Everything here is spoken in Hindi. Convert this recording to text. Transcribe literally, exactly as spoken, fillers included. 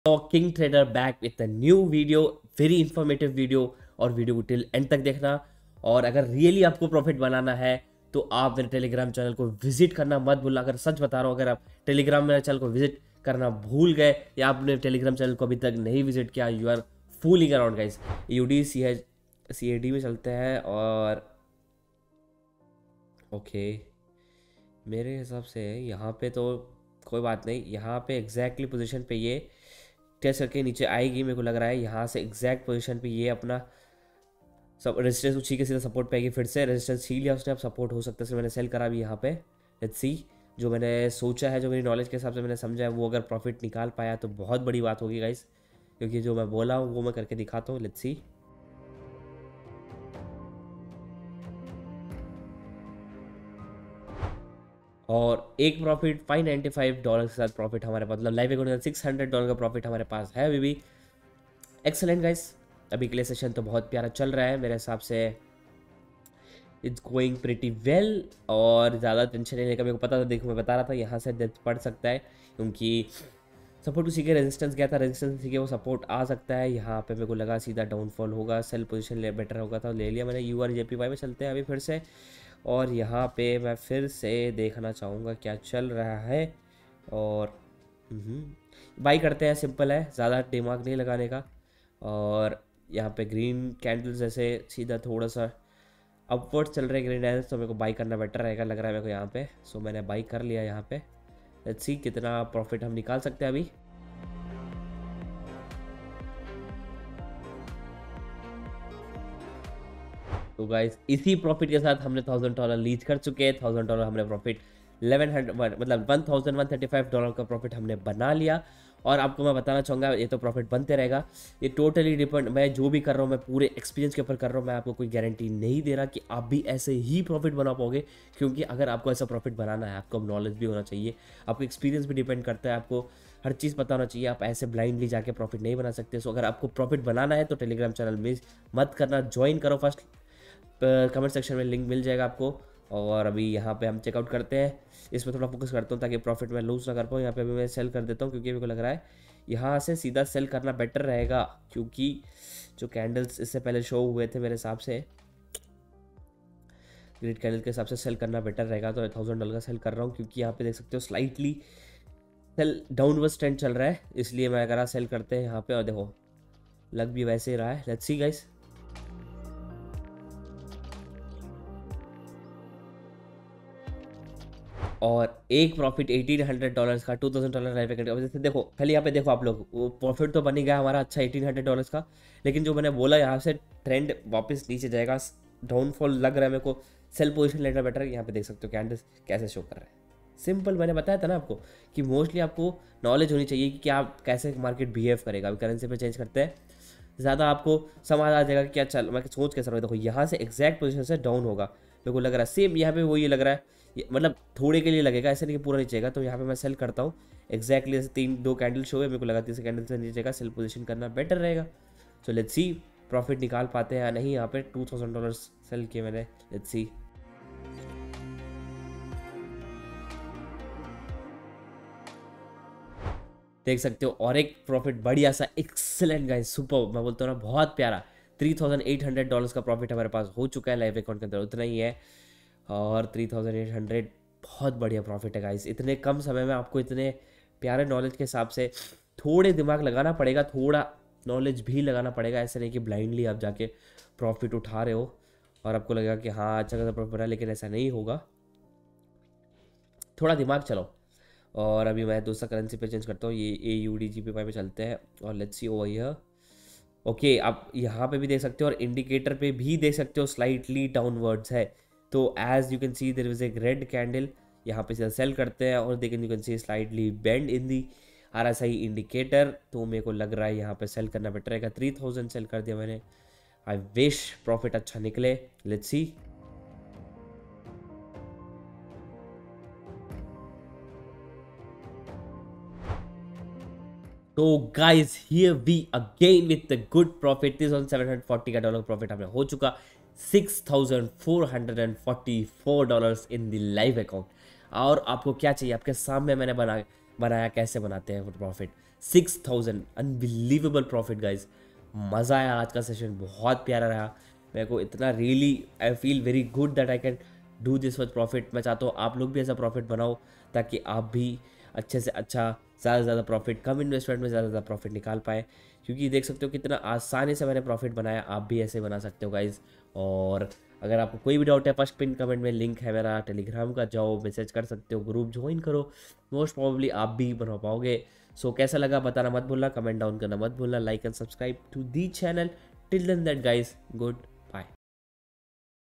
King trader back with a new video, very informative video. और वीडियो को टिल एंड तक देखना। और अगर रियली आपको प्रॉफिट बनाना है तो आप मेरे टेलीग्राम चैनल को विजिट करना मत भूलना। अगर सच बता रहा हूँ, अगर आप टेलीग्राम मेरे चैनल को विजिट करना भूल गए या आपने टेलीग्राम चैनल को अभी तक नहीं विजिट किया, you are fooling around guys. यूडी सी है सी ए डी में चलते हैं और ओके मेरे हिसाब से यहाँ पे तो कोई बात नहीं। यहाँ पे एग्जैक्टली पोजीशन पे ये टेस्ट करके नीचे आएगी, मेरे को लग रहा है। यहाँ से एग्जैक्ट पोजीशन पे ये अपना सब रेजिस्टेंस उछी के सीधा सपोर्ट पे आएगी। फिर से रेजिस्टेंस छीन लिया उसने, अब सपोर्ट हो सकता है। मैंने सेल करा भी यहाँ पे। लेट्स सी, जो मैंने सोचा है, जो मेरी नॉलेज के हिसाब से मैंने समझा है, वो अगर प्रॉफिट निकाल पाया तो बहुत बड़ी बात होगी गाइस, क्योंकि जो मैं बोला हूँ वो मैं करके दिखाता हूँ। Let's see. और एक profit five ninety five dollar के साथ प्रॉफिट हमारे पास, मतलब live account six hundred dollar का प्रॉफिट हमारे पास है अभी भी। एक्सेलेंट गाइस, अभी के लिए सेशन तो बहुत प्यारा चल रहा है मेरे हिसाब से। इट्स गोइंग प्रिटी वेल और ज़्यादा टेंशन नहीं लेकर। मेरे को पता था, देखो मैं बता रहा था यहाँ से डेथ पड़ सकता है, क्योंकि सपोर्ट को सीखे रेजिस्टेंस गया था, रेजिस्टेंस सीखे वो सपोर्ट आ सकता है। यहाँ पे मेरे को लगा सीधा डाउनफॉल होगा, सेल पोजीशन ले बेटर होगा, तो ले लिया मैंने। U R J P Y में चलते हैं अभी फिर से। और यहाँ पे मैं फिर से देखना चाहूँगा क्या चल रहा है। और बाई करते हैं, सिंपल है, ज़्यादा दिमाग नहीं लगाने का। और यहाँ पे ग्रीन कैंडल्स जैसे सीधा थोड़ा सा अपवर्ड चल रहे ग्रीन कैंडल्स, तो मेरे को बाई करना बेटर रहेगा लग रहा है मेरे को यहाँ पे। सो मैंने बाई कर लिया यहाँ पे। लेट्स सी कितना प्रॉफिट हम निकाल सकते हैं अभी। तो गाइस इसी प्रॉफिट के साथ हमने थाउजेंड डॉलर लीज कर चुके हैं। थाउजेंड डॉलर हमने प्रॉफिट इलेवन हंड्रेड मतलब one thousand one thirty five dollar का प्रॉफिट हमने बना लिया। और आपको मैं बताना चाहूँगा, ये तो प्रॉफिट बनते रहेगा। ये टोटली डिपेंड, मैं जो भी कर रहा हूँ मैं पूरे एक्सपीरियंस के ऊपर कर रहा हूँ। मैं आपको कोई गारंटी नहीं दे रहा कि आप भी ऐसे ही प्रॉफिट बना पाओगे, क्योंकि अगर आपको ऐसा प्रॉफिट बनाना है आपको नॉलेज भी होना चाहिए, आपको एक्सपीरियंस भी डिपेंड करता है, आपको हर चीज़ पता होना चाहिए। आप ऐसे ब्लाइंडली जाके प्रॉफिट नहीं बना सकते। सो अगर आपको प्रॉफिट बनाना है तो टेलीग्राम चैनल मिस मत करना, ज्वाइन करो। फर्स्ट कमेंट सेक्शन में लिंक मिल जाएगा आपको। और अभी यहाँ पे हम चेकआउट करते हैं, इसमें थोड़ा फोकस करता हूँ ताकि प्रॉफिट में लूज ना कर पाऊँ। यहाँ पे अभी मैं सेल कर देता हूँ, क्योंकि मेरे को लग रहा है यहाँ से सीधा सेल करना बेटर रहेगा, क्योंकि जो कैंडल्स इससे पहले शो हुए थे मेरे हिसाब से ग्रीन कैंडल के हिसाब से सेल करना बेटर रहेगा। तो थाउजेंड डॉलर का सेल कर रहा हूँ, क्योंकि यहाँ पे देख सकते हो स्लाइटली सेल डाउनवर्ड ट्रेंड चल रहा है, इसलिए मैं अगर सेल करते हैं यहाँ पे। और देखो लग भी वैसे ही रहा है। लेट्स सी गाइस, और एक प्रॉफिट एटीन हंड्रेड डॉलर्स का, two thousand dollar life account. जैसे देखो खाली यहाँ पे देखो आप लोग, वो प्रॉफिट तो बन ही गया हमारा अच्छा एटीन हंड्रेड डॉलर्स का, लेकिन जो मैंने बोला यहाँ से ट्रेंड वापस नीचे जाएगा, डाउनफॉल लग रहा है मेरे को, सेल पोजीशन लेना बेटर है। यहाँ पे देख सकते हो कैंडल्स कैसे शो कर रहे हैं। सिंपल, मैंने बताया था ना आपको कि मोस्टली आपको नॉलेज होनी चाहिए कि क्या कैसे मार्केट बिहेव करेगा। अभी करेंसी पे चेंज करते हैं, ज़्यादा आपको समझ आ जाएगा कि क्या चल, मैं सोच कैसे रहा हूँ। देखो यहाँ से एग्जैक्ट पोजीशन से डाउन होगा, मेरे को लग रहा है सेम यहाँ पे वही लग रहा है, मतलब थोड़े के लिए लगेगा, ऐसे नहीं कि पूरा नीचेगा। तो यहाँ पे मैं सेल करता हूँ एग्जैक्टली जैसे तीन दो कैंडल शो है, मेरे को लगा तीसरे कैंडल से नीचेगा, सेल पोजीशन करना बेटर रहेगा। सो लेट्स सी प्रॉफिट निकाल पाते हैं या नहीं। यहाँ पे टू थाउजेंड डॉलर सेल किए मैंने। लेट्स सी, देख सकते हो। और एक प्रॉफिट बढ़िया सा, एक्सेलेंट गाइस, सुपर, मैं बोलता हूँ ना बहुत प्यारा, three thousand eight hundred dollars का प्रॉफिट हमारे पास हो चुका है लाइव अकाउंट के अंदर, उतना ही है। और थ्री थाउजेंड एट हंड्रेड बहुत बढ़िया प्रॉफिट है गाइस। इतने कम समय में आपको इतने प्यारे नॉलेज के हिसाब से थोड़े दिमाग लगाना पड़ेगा, थोड़ा नॉलेज भी लगाना पड़ेगा। ऐसे नहीं कि ब्लाइंडली आप जाके प्रॉफिट उठा रहे हो और आपको लगेगा कि हाँ अच्छा खासा प्रॉफिट है, लेकिन ऐसा नहीं होगा, थोड़ा दिमाग चलो। और अभी मैं दूसरा करेंसी पे चेंज करता हूँ, ये A U D J P Y पे चलते हैं। और let's see over here, okay आप यहाँ पे भी देख सकते हो और इंडिकेटर पे भी देख सकते हो स्लाइटली डाउनवर्ड्स है। तो as you can see there is a red candle, यहाँ पे सेल करते हैं और देखें you can see slightly bend in the R S I indicator. तो मेरे को लग रहा है यहाँ पे सेल करना बेटर रहेगा। थ्री थाउजेंड सेल कर दिया मैंने, आई विश प्रॉफिट अच्छा निकले। लेट्स सी, तो guys here we again with the good profit. Three thousand seven hundred forty का डॉलर प्रॉफिट हमें हो चुका, six thousand four hundred forty four dollars in the live account. और आपको क्या चाहिए, आपके सामने मैंने बना बनाया कैसे बनाते हैं profit. Six thousand unbelievable profit guys. मज़ा आया, आज का सेशन बहुत प्यारा रहा मेरे को, इतना really I feel very good that I can do this much profit. मैं चाहता हूँ आप लोग भी ऐसा प्रॉफिट बनाओ ताकि आप भी अच्छे से अच्छा, ज़्यादा से ज़्यादा प्रॉफिट, कम इन्वेस्टमेंट में ज़्यादा से ज़्यादा प्रॉफिट निकाल पाए। क्योंकि देख सकते हो कितना आसानी से मैंने प्रॉफिट बनाया, आप भी ऐसे बना सकते हो गाइज। और अगर आपको कोई भी डाउट है, फर्स्ट पिन कमेंट में लिंक है मेरा टेलीग्राम का, जाओ मैसेज कर सकते हो, ग्रुप ज्वाइन करो, मोस्ट प्रॉब्ली आप भी बना पाओगे। सो so, कैसा लगा बताना मत भूलना, कमेंट डाउन करना मत भूलना, like and subscribe to the channel. Till then that guys, good